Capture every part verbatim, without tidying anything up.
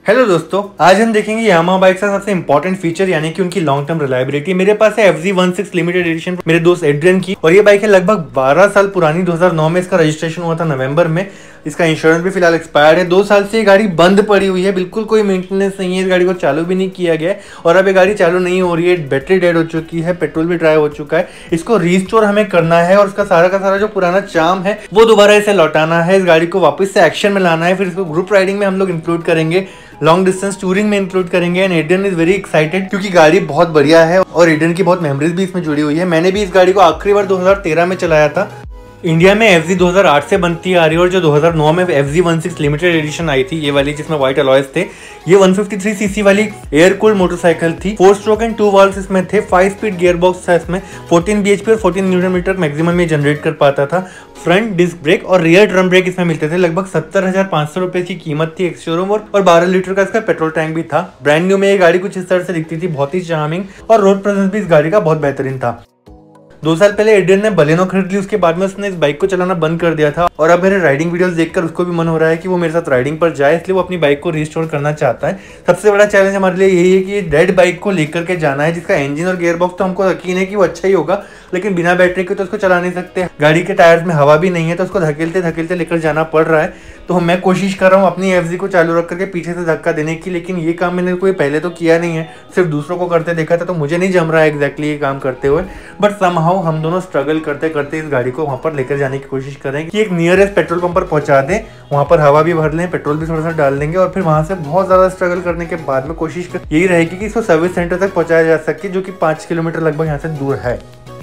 Hello दोस्तों, आज हम देखेंगे यामाहा बाइक का सबसे इंपॉर्टेंट फीचर यानी कि उनकी लॉन्ग टर्म रिलायबिलिटी। मेरे पास है F G sixteen limited edition मेरे दोस्त एड्रियन की, और ये बाइक है लगभग बारह साल पुरानी। दो हज़ार नौ में इसका रजिस्ट्रेशन हुआ था नवंबर में। इसका इंश्योरेंस भी फिलहाल एक्सपायर्ड है। दो साल से ये गाड़ी बंद पड़ी हुई है, बिल्कुल कोई मेंटेनेंस नहीं है, इस गाड़ी को चालू भी नहीं किया गया है और अब ये गाड़ी चालू नहीं हो रही है। बैटरी डेड हो चुकी है, पेट्रोल भी ड्राई हो चुका है। इसको रिस्टोर हमें करना है और उसका सारा का सारा जो पुराना चार्म है वो दोबारा इसे लौटाना है। इस गाड़ी को वापस से एक्शन में लाना है। फिर इसको ग्रुप राइडिंग में हम लोग इंक्लूड करेंगे, लॉन्ग डिस्टेंस टूरिंग में इंक्लूड करेंगे। And Adrian is very excited क्योंकि गाड़ी बहुत बढ़िया है और एड्रियन की बहुत मेमोरीज भी इसमें जुड़ी हुई है। मैंने भी इस गाड़ी को आखिरी बार दो हज़ार तेरह में चलाया था। इंडिया में एफ जी दो हज़ार आठ से बनती आ रही है और जो दो हज़ार नौ में F G sixteen limited edition आई थी, ये वाली जिसमें व्हाइट अलॉयज थे, ये एक सौ तिरेपन सीसी वाली एयर कूल्ड मोटरसाइकिल थी। Four stroke and two valves इसमें थे। फाइव स्पीड गियर बॉक्स था इसमें। फोर्टीन बी एच पी और फोर्टीन न्यूटन मीटर मैक्सिमम में जनरेट कर पाता था। फ्रंट डिस्क ब्रेक और रियर ड्रम ब्रेक इसमें मिलते थे। लगभग सत्तर हजार पाँच सौ रुपए की कीमत थी एक्स शोरूम और बारह लीटर का इसका पेट्रोल टैंक भी था। ब्रांड न्यू में ये गाड़ी कुछ इस तरह से दिखती थी, बहुत ही चार्मिंग, और रोड प्रेजेंस भी इस गाड़ी का बहुत बेहतरीन था। दो साल पहले एड्रियन ने बलेनो खरीद ली, उसके बाद में उसने इस बाइक को चलाना बंद कर दिया था और अब मेरे राइडिंग वीडियोस देखकर उसको भी मन हो रहा है कि वो मेरे साथ राइडिंग पर जाए, इसलिए वो अपनी बाइक को रिस्टोर करना चाहता है। सबसे बड़ा चैलेंज हमारे लिए यही है कि डेड बाइक को लेकर के जाना है जिसका इंजन और गियर बॉक्स तो हमको यकीन है कि वो अच्छा ही होगा, लेकिन बिना बैटरी के तो उसको चला नहीं सकते। गाड़ी के टायर्स में हवा भी नहीं है तो उसको धकेलते धकेलते लेकर जाना पड़ रहा है। तो मैं कोशिश कर रहा हूँ अपनी एफ जी को चालू रख करके पीछे से धक्का देने की, लेकिन ये काम मैंने कोई पहले तो किया नहीं है, सिर्फ दूसरों को करते देखा था, तो मुझे नहीं जम रहा है एग्जैक्टली ये काम करते हुए। बट समहाउ हम दोनों स्ट्रगल करते करते इस गाड़ी को वहाँ पर लेकर जाने की कोशिश करें कि एक नियरेस्ट पेट्रोल पंप पर पहुँचा दें, वहाँ पर हवा भी भर लें, पेट्रोल भी थोड़ा सा डाल देंगे और फिर वहाँ से बहुत ज़्यादा स्ट्रगल करने के बाद में कोशिश यही रहेगी कि इसको सर्विस सेंटर तक पहुँचाया जा सके, जो कि पाँच किलोमीटर लगभग यहाँ से दूर है।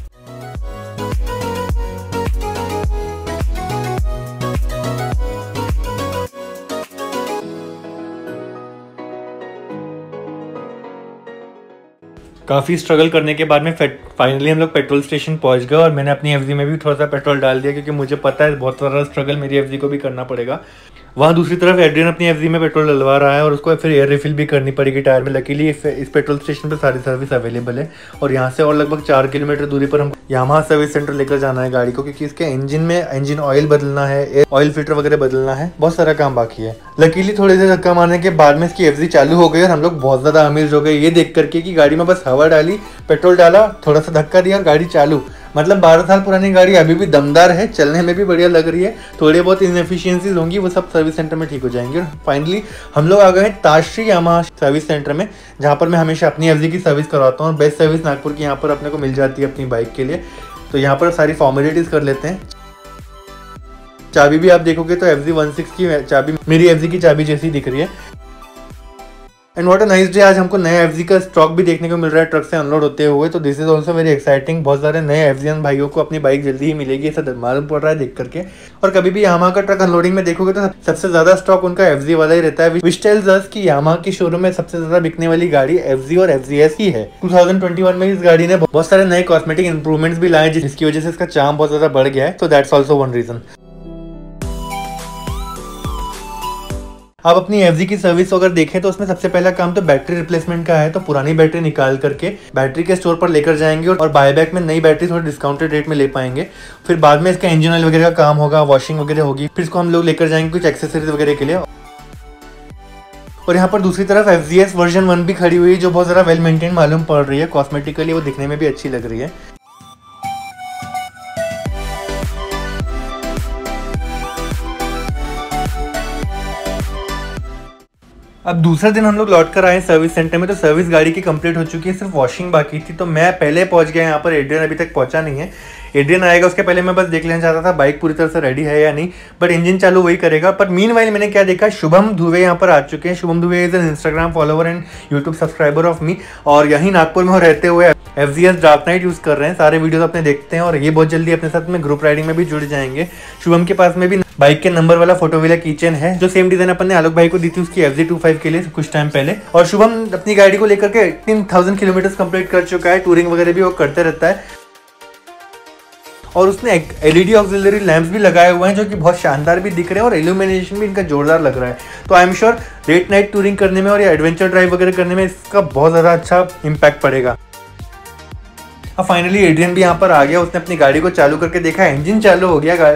काफ़ी स्ट्रगल करने के बाद में फाइनली हम लोग पेट्रोल स्टेशन पहुंच गए और मैंने अपनी एफजी में भी थोड़ा सा पेट्रोल डाल दिया क्योंकि मुझे पता है बहुत सारा स्ट्रगल मेरी एफजी को भी करना पड़ेगा। वहाँ दूसरी तरफ एड्रियन अपनी एफजी में पेट्रोल डलवा रहा है और उसको फिर एयर रिफिल भी करनी पड़ेगी टायर में। लकीली इस पेट्रोल स्टेशन पर सारी सर्विस अवेलेबल है और यहाँ से और लगभग चार किलोमीटर दूरी पर हमको यामाहा सर्विस सेंटर लेकर जाना है गाड़ी को, क्योंकि इसके इंजन में इंजन ऑयल बदलना है, ऑयल फिल्टर वगैरह बदलना है, बहुत सारा काम बाकी है। लकीली थोड़ी देर धक्का मारने के बाद में इसकी एफजी चालू हो गई और हम लोग बहुत ज़्यादा अमीर हो गए ये देख करके कि गाड़ी में बस हवा डाली, पेट्रोल डाला, थोड़ा सा धक्का दिया और गाड़ी चालू। मतलब बारह साल पुरानी गाड़ी अभी भी दमदार है, चलने में भी बढ़िया लग रही है। थोड़ी बहुत इनएफिशिएंसीज होंगी, वो सब सर्विस सेंटर में ठीक हो जाएंगी। और फाइनली हम लोग आ गए हैं ताजश्री यामाहा सर्विस सेंटर में, जहाँ पर मैं हमेशा अपनी एफजी की सर्विस करवाता हूँ। बेस्ट सर्विस नागपुर की यहाँ पर अपने को मिल जाती है अपनी बाइक के लिए। तो यहाँ पर सारी फॉर्मेलिटीज़ कर लेते हैं। चाबी भी आप देखोगे तो एफ जी सिक्सटीन की चाबी मेरी एफजी की चाबी जैसी दिख रही है। And what a nice day, आज हमको नए एफजी का स्टॉक भी देखने को मिल रहा है ट्रक से अनलोड होते हुए, तो this is also very exciting. बहुत सारे नए एफजीएन भाइयों को अपनी बाइक जल्दी ही मिलेगी, ऐसा मालूम पड़ रहा है देख करके। और कभी भी यामाहा का ट्रक अनलोडिंग में देखोगे तो सबसे ज्यादा स्टॉक उनका एफजी वाला ही रहता है, व्हिच टेल्स अस कि यामाहा की शोरूम में सबसे ज्यादा बिकने वाली गाड़ी एफजी और एफजीएस ही है। दो हज़ार इक्कीस में इस गाड़ी ने बहुत सारे नए कॉस्मेटिक इंप्रूवमेंट्स भी लाए जिसकी वजह से इसका चार्म बहुत ज्यादा बढ़ गया है। तो दैट्स ऑल्सो वन रीजन। आप अपनी एफजी की सर्विस अगर देखें तो उसमें सबसे पहला काम तो बैटरी रिप्लेसमेंट का है। तो पुरानी बैटरी निकाल करके बैटरी के स्टोर पर लेकर जाएंगे और बायबैक में नई बैटरी थोड़ी डिस्काउंटेड रेट में ले पाएंगे। फिर बाद में इसका इंजन ऑयल वगैरह का काम होगा, वॉशिंग वगैरह होगी, फिर इसको हम लोग लेकर जाएंगे कुछ एक्सेसरीज वगैरह के लिए। और यहाँ पर दूसरी तरफ एफजीएस वर्जन वन भी खड़ी हुई है जो बहुत ज़्यादा वेल मेंटेन मालूम पड़ रही है। कॉस्मेटिकली वो दिखने में भी अच्छी लग रही है। अब दूसरा दिन हम लोग लौट कर आए सर्विस सेंटर में, तो सर्विस गाड़ी की कंप्लीट हो चुकी है, सिर्फ वॉशिंग बाकी थी। तो मैं पहले पहुंच गया यहाँ पर, एड्रियन अभी तक पहुंचा नहीं है। एड्रियन आएगा उसके पहले मैं बस देख लेना चाहता था बाइक पूरी तरह से रेडी है या नहीं, बट इंजन चालू वही करेगा। पर मीनवाइल मैंने क्या देखा, शुभम दुबे यहाँ पर आ चुके हैं। Shubham Dubey is an Instagram follower and YouTube subscriber of me, और यहीं नागपुर में वो रहते हुए एफजीएस डार्क नाइट यूज कर रहे हैं। सारे वीडियोस अपने देखते हैं और ये बहुत जल्दी अपने साथ में ग्रुप राइडिंग में भी जुड़ जाएंगे। शुभम के पास में भी बाइक के नंबर वाला फोटो वाला कीचेन है जो सेम डिजाइन अपन ने आलोक भाई को दी थी उसकी एफ जी ट्वेंटी फाइव के लिए कुछ टाइम पहले। और शुभम अपनी गाड़ी को लेकर के तीन हज़ार किलोमीटर कंप्लीट कर चुका है। टूरिंग वगैरह भी वो करते रहता है और उसने एलईडी ऑक्सिलरी लैंप्स भी लगाए हुए हैं जो कि बहुत शानदार भी दिख रहे हैं और इल्यूमिनेशन भी इनका जोरदार लग रहा है। तो I am sure late night touring करने में और ये एडवेंचर ड्राइव वगैरह करने में इसका बहुत ज़्यादा अच्छा इम्पैक्ट पड़ेगा। अब फाइनली एड्रियन भी यहाँ पर आ गया, उसने अपनी गाड़ी को चालू करके देखा, इंजन चालू हो गया। सो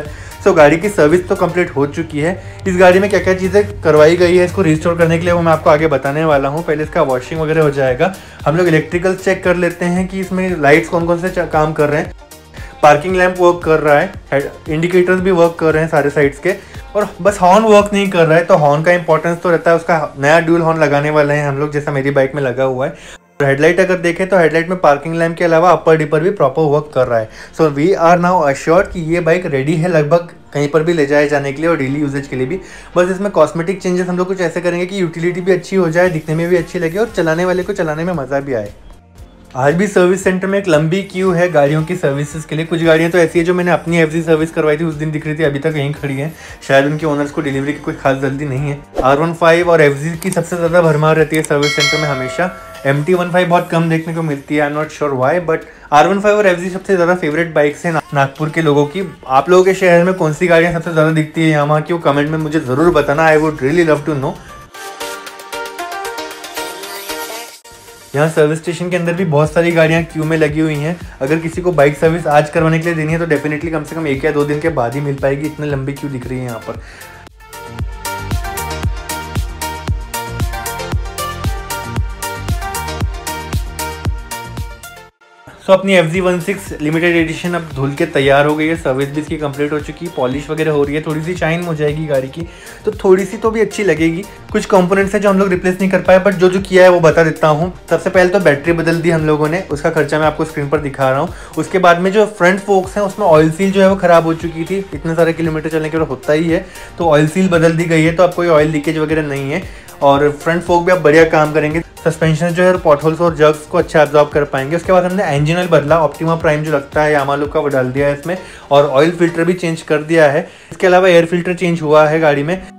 सो गाड़ी की सर्विस तो कंप्लीट हो चुकी है। इस गाड़ी में क्या क्या चीज़ें करवाई गई है इसको रिस्टोर करने के लिए वो मैं आपको आगे बताने वाला हूँ। पहले इसका वॉशिंग वगैरह हो जाएगा। हम लोग इलेक्ट्रिकल चेक कर लेते हैं कि इसमें लाइट्स कौन कौन से काम कर रहे हैं। पार्किंग लैंप वर्क कर रहा है, इंडिकेटर्स भी वर्क कर रहे हैं सारे साइड्स के, और बस हॉर्न वर्क नहीं कर रहा है। तो हॉर्न का इंपॉर्टेंस तो रहता है, उसका नया ड्यूल हॉर्न लगाने वाले हैं हम लोग, जैसा मेरी बाइक में लगा हुआ है। हेडलाइट अगर देखें तो हेडलाइट में पार्किंग लैंप के अलावा अपर डिपर भी प्रॉपर वर्क कर रहा है। So we are now assured कि ये बाइक रेडी है लगभग कहीं पर भी ले जाए जाने के लिए और डेली यूजेज के लिए भी। बस इसमें कॉस्मेटिक चेंजेस हम लोग कुछ ऐसे करेंगे कि यूटिलिटी भी अच्छी हो जाए, दिखने में भी अच्छी लगे और चलाने वाले को चलाने में मज़ा भी आए। आज भी सर्विस सेंटर में एक लंबी क्यू है गाड़ियों की सर्विसेज के लिए। कुछ गाड़ियां तो ऐसी है जो मैंने अपनी एफजी सर्विस करवाई थी उस दिन दिख रही थी, अभी तक यहीं खड़ी है। शायद उनके ओनर्स को डिलीवरी की कोई खास जल्दी नहीं है। आर वन फाइव और एफजी की सबसे ज़्यादा भरमार रहती है सर्विस सेंटर में हमेशा। एम टी वन फाइव बहुत कम देखने को मिलती है, I am not sure why, but R one five और एफजी सबसे ज़्यादा फेवरेट बाइक्स हैं नागपुर के लोगों की। आप लोगों के शहर में कौन सी गाड़ियाँ सबसे ज़्यादा दिखती है यामाहा की, वो कमेंट में मुझे ज़रूर बताना। I would really love to know. यहाँ सर्विस स्टेशन के अंदर भी बहुत सारी गाड़ियाँ क्यू में लगी हुई हैं। अगर किसी को बाइक सर्विस आज करवाने के लिए देनी है तो डेफिनेटली कम से कम एक या दो दिन के बाद ही मिल पाएगी, इतनी लंबी क्यू दिख रही है यहाँ पर। सो so, अपनी F G one six limited edition अब धुल के तैयार हो गई है। सर्विस भी इसकी कंप्लीट हो चुकी है, पॉलिश वगैरह हो रही है, थोड़ी सी शाइन हो जाएगी गाड़ी की, तो थोड़ी सी तो भी अच्छी लगेगी। कुछ कंपोनेंट्स हैं जो हम लोग रिप्लेस नहीं कर पाए, बट जो जो किया है वो बता देता हूँ। सबसे पहले तो बैटरी बदल दी हम लोगों ने, उसका खर्चा मैं आपको स्क्रीन पर दिखा रहा हूँ। उसके बाद में जो फ्रंट फोक्स हैं उसमें ऑयल सील जो है वो खराब हो चुकी थी, इतने सारे किलोमीटर चलने के बाद होता ही है, तो ऑयल सील बदल दी गई है, तो अब कोई ऑयल लीकेज वगैरह नहीं है। और फ्रंट फोक भी अब बढ़िया काम करेंगे। सस्पेंशन जो है पॉट होल्स और जर्क्स को अच्छा एब्जॉर्ब कर पाएंगे। उसके बाद हमने इंजन ऑयल बदला, ऑप्टिमा प्राइम जो लगता है यामाहा लुक का वो डाल दिया है इसमें, और ऑयल फिल्टर भी चेंज कर दिया है। इसके अलावा एयर फिल्टर चेंज हुआ है गाड़ी में।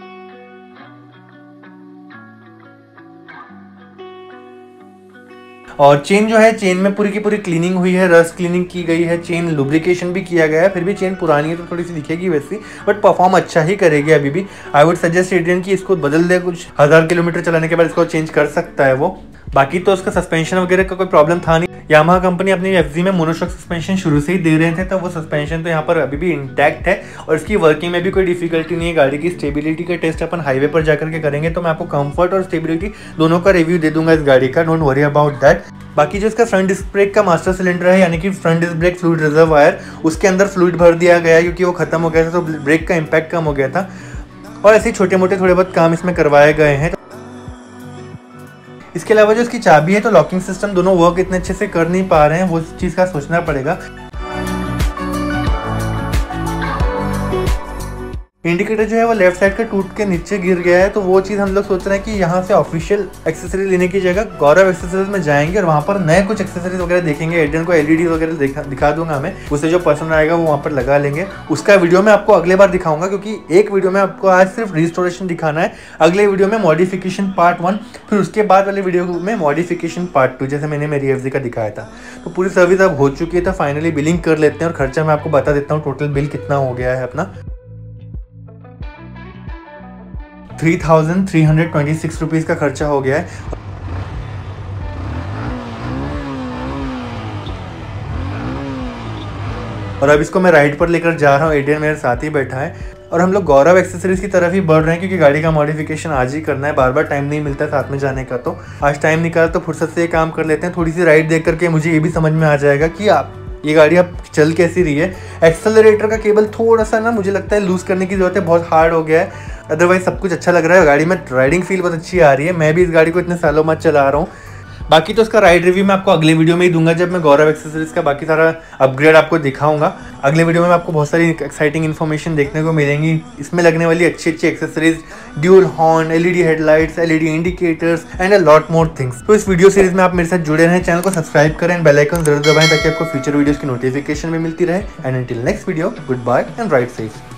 और चेन जो है, चेन में पूरी की पूरी क्लीनिंग हुई है, रस्ट क्लीनिंग की गई है, चेन लुब्रिकेशन भी किया गया है। फिर भी चेन पुरानी है तो थोड़ी सी दिखेगी वैसी, बट परफॉर्म अच्छा ही करेगी अभी भी। आई वुड सजेस्ट एड्रियन कि इसको बदल दे, कुछ हज़ार किलोमीटर चलाने के बाद इसको चेंज कर सकता है वो। बाकी तो उसका सस्पेंशन वगैरह का कोई प्रॉब्लम था नहीं। यामाहा कंपनी अपनी एफजी में मोनोशॉक सस्पेंशन शुरू से ही दे रहे थे, तो वो सस्पेंशन तो यहाँ पर अभी भी इंटैक्ट है और इसकी वर्किंग में भी कोई डिफिकल्टी नहीं है। गाड़ी की स्टेबिलिटी का टेस्ट अपन हाईवे पर जाकर के करेंगे, तो मैं आपको कंफर्ट और स्टेबिलिटी दोनों का रिव्यू दे दूंगा इस गाड़ी का, डोंट वरी अबाउट दैट। बाकी जो इसका फ्रंट डिस्क ब्रेक का मास्टर सिलेंडर है, यानी कि front disc brake fluid reservoir, उसके अंदर फ्लूइड भर दिया गया क्योंकि वो खत्म हो गया था, तो ब्रेक का इम्पैक्ट कम हो गया था। और ऐसे छोटे मोटे थोड़े बहुत काम इसमें करवाए गए हैं। इसके अलावा जो इसकी चाबी है, तो लॉकिंग सिस्टम दोनों वर्क इतने अच्छे से कर नहीं पा रहे हैं, वो चीज़ का सोचना पड़ेगा। इंडिकेटर जो है वो लेफ्ट साइड का टूट के नीचे गिर गया है, तो वो चीज़ हम लोग सोच रहे हैं कि यहाँ से ऑफिशियल एक्सेसरी लेने की जगह गौरव एक्सेसरीज में जाएंगे और वहाँ पर नए कुछ एक्सेसरीज वगैरह देखेंगे। एड्रियन को एलईडी वगैरह दिखा, दिखा दूंगा मैं, उसे जो पसंद आएगा वो वहाँ पर लगा लेंगे। उसका वीडियो मैं आपको अगले बार दिखाऊंगा, क्योंकि एक वीडियो में आपको आज सिर्फ रिस्टोरेशन दिखाना है, अगले वीडियो में मॉडिफिकेशन पार्ट वन, फिर उसके बाद वाले वीडियो में मॉडिफिकेशन पार्ट टू, जैसे मैंने मेरी एफजी का दिखाया था। तो पूरी सर्विस अब हो चुकी है, तो फाइनली बिलिंग कर लेते हैं और खर्चा मैं आपको बता देता हूँ टोटल बिल कितना हो गया है अपना। Three thousand three hundred twenty six rupees का खर्चा हो गया है। और अब इसको मैं राइड पर लेकर जा रहा हूँ, एड्रियन मेरे साथ ही बैठा है और हम लोग गौरव एक्सेसरीज की तरफ ही बढ़ रहे हैं, क्योंकि गाड़ी का मॉडिफिकेशन आज ही करना है, बार बार टाइम नहीं मिलता साथ में जाने का, तो आज टाइम निकाल तो फुर्सत से ये काम कर लेते हैं। थोड़ी सी राइड देख करके मुझे ये भी समझ में आ जाएगा कि आप ये गाड़ी अब चल कैसी रही है। एक्सेलरेटर का केबल थोड़ा सा ना मुझे लगता है लूज करने की जरूरत है, बहुत हार्ड हो गया है, अदरवाइज सब कुछ अच्छा लग रहा है। गाड़ी में राइडिंग फील बहुत अच्छी आ रही है, मैं भी इस गाड़ी को इतने सालों बाद चला रहा हूँ। बाकी तो इसका राइड रिव्यू मैं आपको अगले वीडियो में ही दूंगा, जब मैं गौरव एक्सेसरीज का बाकी सारा अपग्रेड आपको दिखाऊंगा। अगले वीडियो में आपको बहुत सारी एक्साइटिंग इन्फॉर्मेशन देखने को मिलेंगी, इसमें लगने वाली अच्छी अच्छी accessories, dual horn, LED headlights, LED indicators and a lot more things. तो इस वीडियो सीरीज में आप मेरे साथ जुड़े रहें, चैनल को सब्सक्राइब करें, बेल आइकन जरूर दबाएं ताकि आपको फ्यूचर वीडियोस की नोटिफिकेशन भी मिलती रहे। And until next video, good bye and ride safe.